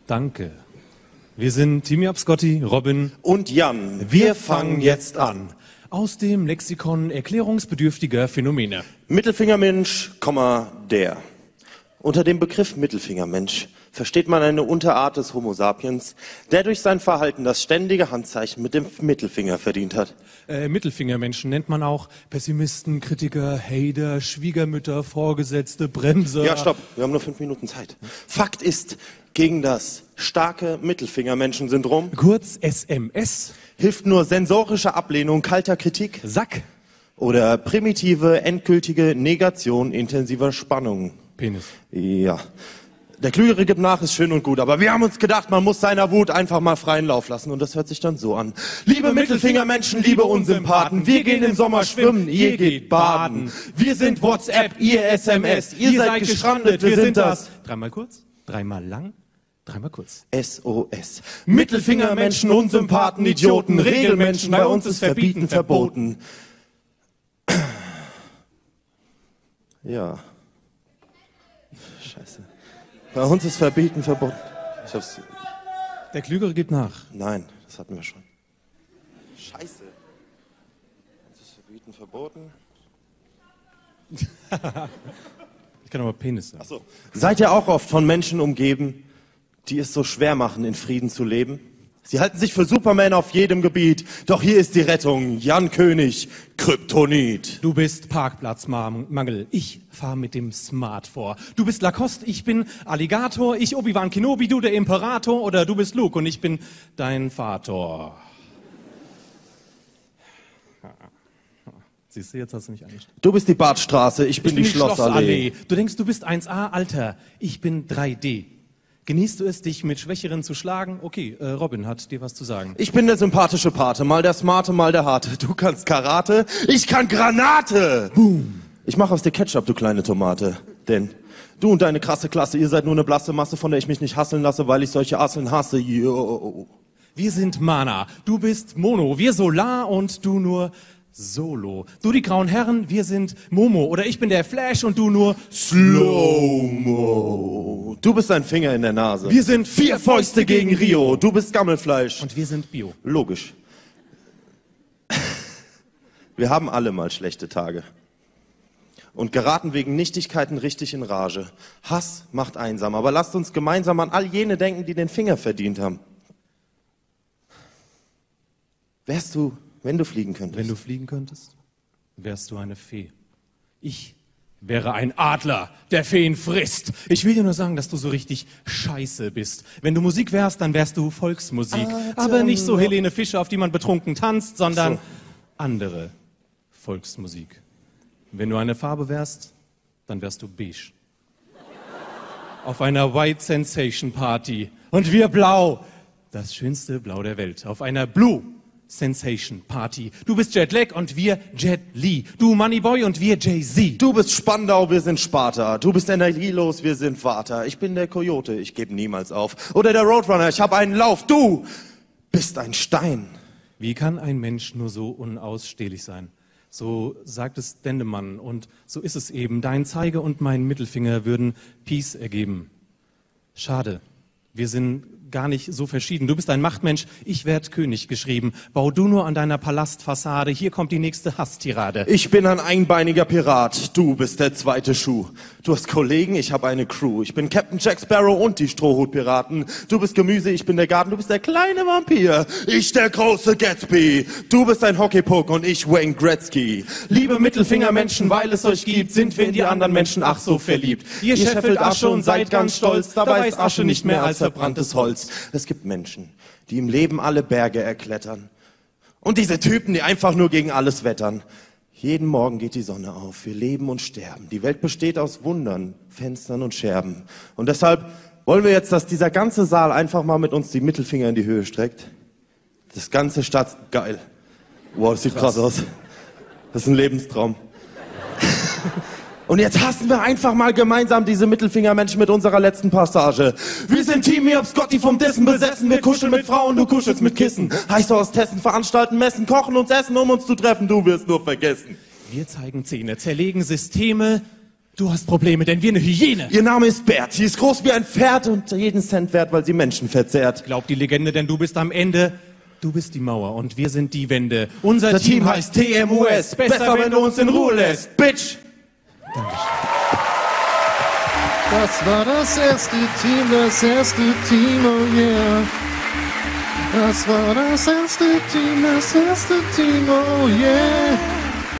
Danke. Wir sind Timmy Abscotti, Robin und Jan. Wir fangen jetzt an. Aus dem Lexikon erklärungsbedürftiger Phänomene. Mittelfingermensch, der. Unter dem Begriff Mittelfingermensch versteht man eine Unterart des Homo sapiens, der durch sein Verhalten das ständige Handzeichen mit dem Mittelfinger verdient hat. Mittelfingermenschen nennt man auch Pessimisten, Kritiker, Hater, Schwiegermütter, Vorgesetzte, Bremser. Ja, stopp, wir haben nur 5 Minuten Zeit. Fakt ist, gegen das starke Mittelfingermenschen-Syndrom, kurz SMS, hilft nur sensorische Ablehnung kalter Kritik, Sack oder primitive, endgültige Negation intensiver Spannung. Penis. Ja. Der Klügere gibt nach, ist schön und gut, aber wir haben uns gedacht, man muss seiner Wut einfach mal freien Lauf lassen und das hört sich dann so an. Liebe Mittelfingermenschen, liebe Unsympathen, wir gehen im Sommer schwimmen, ihr geht baden. Wir sind WhatsApp, ihr SMS, ihr seid gestrandet, wir sind das. Dreimal kurz, dreimal lang, dreimal kurz. SOS. Mittelfingermenschen, Unsympathen, Idioten, Regelmenschen, bei uns ist Verbieten verboten. Ja. Scheiße. Bei uns ist Verbieten verboten. Der Klügere gibt nach. Nein, das hatten wir schon. Scheiße. Uns ist Verbieten verboten. Ich kann aber Penis sagen. Ach so. Seid ihr auch oft von Menschen umgeben, die es so schwer machen, in Frieden zu leben? Sie halten sich für Superman auf jedem Gebiet. Doch hier ist die Rettung. Jan König, Kryptonit. Du bist Parkplatzmangel. Ich fahr mit dem Smart vor. Du bist Lacoste, ich bin Alligator. Ich Obi-Wan Kenobi, du der Imperator. Oder du bist Luke und ich bin dein Vater. Siehst du, jetzt hast du mich angestellt. Du bist die Badstraße, ich bin die Schlossallee. Du denkst, du bist 1A, Alter. Ich bin 3D. Genießt du es, dich mit Schwächeren zu schlagen? Okay, Robin hat dir was zu sagen. Ich bin der sympathische Pate, mal der Smarte, mal der Harte. Du kannst Karate, ich kann Granate. Boom. Ich mach aus dir Ketchup, du kleine Tomate. Denn du und deine krasse Klasse, ihr seid nur eine blasse Masse, von der ich mich nicht hasseln lasse, weil ich solche Asseln hasse. Yo. Wir sind Mana, du bist Mono, wir Solar und du nur Solo. Du die grauen Herren, wir sind Momo. Oder ich bin der Flash und du nur Slow-Mo. Du bist ein Finger in der Nase. Wir sind 4 Fäuste gegen Rio. Du bist Gammelfleisch. Und wir sind Bio. Logisch. Wir haben alle mal schlechte Tage. Und geraten wegen Nichtigkeiten richtig in Rage. Hass macht einsam. Aber lasst uns gemeinsam an all jene denken, die den Finger verdient haben. Wärst du... Wenn du fliegen könntest. Wenn du fliegen könntest, wärst du eine Fee. Ich wäre ein Adler, der Feen frisst. Ich will dir nur sagen, dass du so richtig scheiße bist. Wenn du Musik wärst, dann wärst du Volksmusik. Aber nicht so Helene Fischer, auf die man betrunken tanzt, sondern andere Volksmusik. Wenn du eine Farbe wärst, dann wärst du beige. Auf einer White Sensation Party. Und wir blau. Das schönste Blau der Welt. Auf einer Blue Sensation Party. Du bist Jet Lag und wir Jet Li. Du Moneyboy und wir Jay-Z. Du bist Spandau, wir sind Sparta. Du bist energielos, wir sind Vater. Ich bin der Coyote, ich gebe niemals auf. Oder der Roadrunner, ich habe einen Lauf. Du bist ein Stein. Wie kann ein Mensch nur so unausstehlich sein? So sagt es Dendemann und so ist es eben. Dein Zeige und mein Mittelfinger würden Peace ergeben. Schade, wir sind gar nicht so verschieden. Du bist ein Machtmensch, ich werd König geschrieben. Bau du nur an deiner Palastfassade, hier kommt die nächste Hasstirade. Ich bin ein einbeiniger Pirat, du bist der zweite Schuh. Du hast Kollegen, ich habe eine Crew. Ich bin Captain Jack Sparrow und die Strohhutpiraten. Du bist Gemüse, ich bin der Garten, du bist der kleine Vampir. Ich der große Gatsby. Du bist ein Hockeypuck und ich Wayne Gretzky. Liebe Mittelfingermenschen, weil es euch gibt, sind wir in die anderen Menschen ach so verliebt. Ihr scheffelt Asche und seid ganz stolz, dabei ist Asche nicht mehr als verbranntes Holz. Es gibt Menschen, die im Leben alle Berge erklettern. Und diese Typen, die einfach nur gegen alles wettern. Jeden Morgen geht die Sonne auf. Wir leben und sterben. Die Welt besteht aus Wundern, Fenstern und Scherben. Und deshalb wollen wir jetzt, dass dieser ganze Saal einfach mal mit uns die Mittelfinger in die Höhe streckt. Das ganze geil. Wow, das sieht krass aus. Das ist ein Lebenstraum. Und jetzt hassen wir einfach mal gemeinsam diese Mittelfingermenschen mit unserer letzten Passage. Wir sind Team Abscotti vom Dissen besessen. Wir kuscheln mit Frauen, du kuschelst mit Kissen. Heißhorstessen, veranstalten Messen, kochen uns Essen, um uns zu treffen. Du wirst nur vergessen. Wir zeigen Zähne, zerlegen Systeme, Du hast Probleme, denn wir eine Hyäne. Ihr Name ist Bert, sie ist groß wie ein Pferd und jeden Cent wert, weil sie Menschen verzehrt. Glaub die Legende, denn du bist am Ende. Du bist die Mauer und wir sind die Wände. Unser Das Team heißt TMUS. Besser, wenn du uns in Ruhe lässt, Bitch! Das war das erste Team, oh yeah. Das war das erste Team, oh yeah.